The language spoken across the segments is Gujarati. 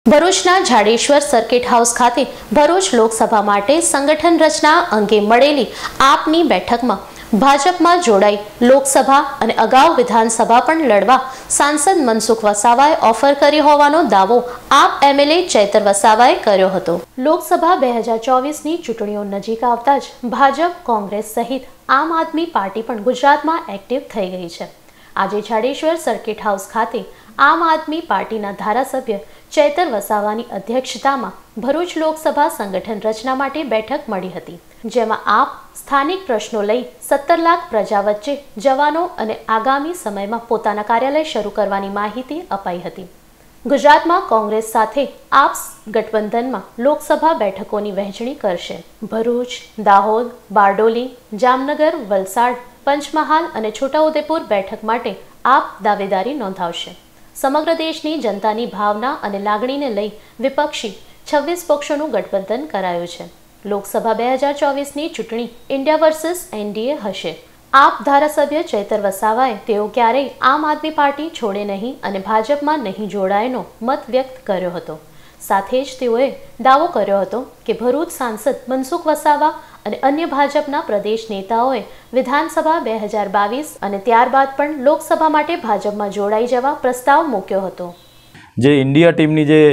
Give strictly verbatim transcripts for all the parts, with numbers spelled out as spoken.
ભરૂચના જાડેશ્વર સર્કિટ હાઉસ ખાતે ભરૂચ લોકસભા માટે સંગઠન રચના અંગે મળેલી આપની બેઠકમાં ભાજપમાં જોડાઈ લોકસભા અને અગાઉ વિધાનસભા પણ લડવા સાંસદ મનસુખ વસાવાએ ઓફર કરી હોવાનો દાવો આપ એમએલએ ચૈતર વસાવાએ કર્યો હતો। લોકસભા બે હજાર ચોવીસની ચૂંટણીઓ નજીક આવતા જ ભાજપ, કોંગ્રેસ સહિત આમ આદમી પાર્ટી પણ ગુજરાતમાં એક્ટિવ થઈ ગઈ છે। આજે જાડેશ્વર સર્કિટ હાઉસ ખાતે આમ આદમી પાર્ટીના ધારાસભ્ય ચૈતર વસાવાની અધ્યક્ષતામાં ભરૂચ લોકસભા સંગઠન રચના માટે બેઠક મળી હતી, જેમાં આપ સ્થાનિક પ્રશ્નો લઈ સત્તર લાખ પ્રજા વચ્ચે જવાનો અને આગામી સમયમાં પોતાના કાર્યાલય શરૂ કરવાની માહિતી અપાઈ હતી। ગુજરાતમાં કોંગ્રેસ સાથે આપ ગઠબંધનમાં લોકસભા બેઠકોની વહેંચણી કરશે। ભરૂચ, દાહોદ, બારડોલી, જામનગર, વલસાડ, પંચમહાલ અને છોટાઉદેપુર બેઠક માટે આપ દાવેદારી નોંધાવશે। સમગ્ર દેશની જનતાની ભાવના અને લાગણીને લઈ વિપક્ષી છવ્વીસ પક્ષોનું ગઠબંધન કરાયું છે। લોકસભા બે હજાર ચોવીસની ચૂંટણી ઇન્ડિયા વર્સિસ એનડીએ હશે। આપ ધારાસભ્ય ચૈતર વસાવાએ તેઓ ક્યારેય આમ આદમી પાર્ટી છોડે નહીં અને ભાજપમાં નહીં જોડાયનો મત વ્યક્ત કર્યો હતો। સાથે જ તેઓએ દાવો કર્યો હતો કે ભરૂચ સાંસદ મનસુખ વસાવા અને અન્ય ભાજપના પ્રદેશ નેતાઓએ વિધાનસભા બે હજાર બાવીસ અને ત્યારબાદ પણ લોકસભા માટે ભાજપમાં જોડાઈ જવા પ્રસ્તાવ મૂક્યો હતો। જે ઇન્ડિયા ટીમની જે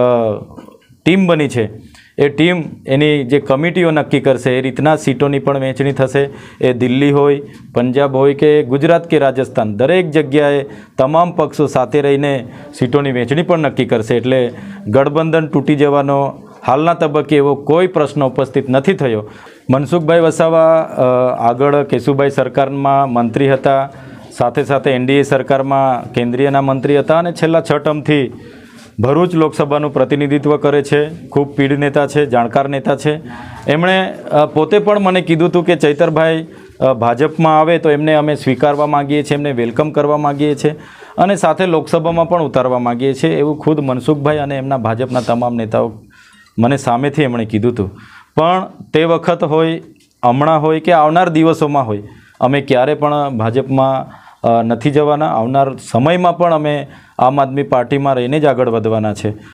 ટીમ બની છે એ ટીમ એની જે કમિટીઓ નક્કી કરશે એ રીતના સીટોની પણ વહેંચણી થશે। એ દિલ્હી હોય, પંજાબ હોય કે ગુજરાત કે રાજસ્થાન, દરેક જગ્યાએ તમામ પક્ષો સાથે રહીને સીટોની વહેંચણી પણ નક્કી કરશે। એટલે ગઠબંધન તૂટી જવાનો હાલના તબક્કે એવો કોઈ પ્રશ્ન ઉપસ્થિત નથી થયો। મનસુખભાઈ વસાવા આગળ કેશુભાઈ સરકારમાં મંત્રી હતા, સાથે સાથે એનડીએ સરકારમાં કેન્દ્રીયના મંત્રી હતા અને છેલ્લા છ ટર્મથી ભરૂચ લોકસભાનું પ્રતિનિધિત્વ કરે છે। ખૂબ પીઢ નેતા છે, જાણકાર નેતા છે। એમણે પોતે પણ મને કીધું હતું કે ચૈતરભાઈ ભાજપમાં આવે તો એમને અમે સ્વીકારવા માગીએ છીએ, એમને વેલકમ કરવા માગીએ છીએ અને સાથે લોકસભામાં પણ ઉતારવા માગીએ છીએ, એવું ખુદ મનસુખભાઈ અને એમના ભાજપના તમામ નેતાઓ મને સામેથી એમણે કીધું હતું। પણ તે વખત હોય, હમણાં હોય કે આવનાર દિવસોમાં હોય, અમે ક્યારે પણ ભાજપમાં નથી જવાના। આવનાર સમયમાં પણ અમે આમ આદમી પાર્ટીમાં રહીને જ આગળ વધવાના છે।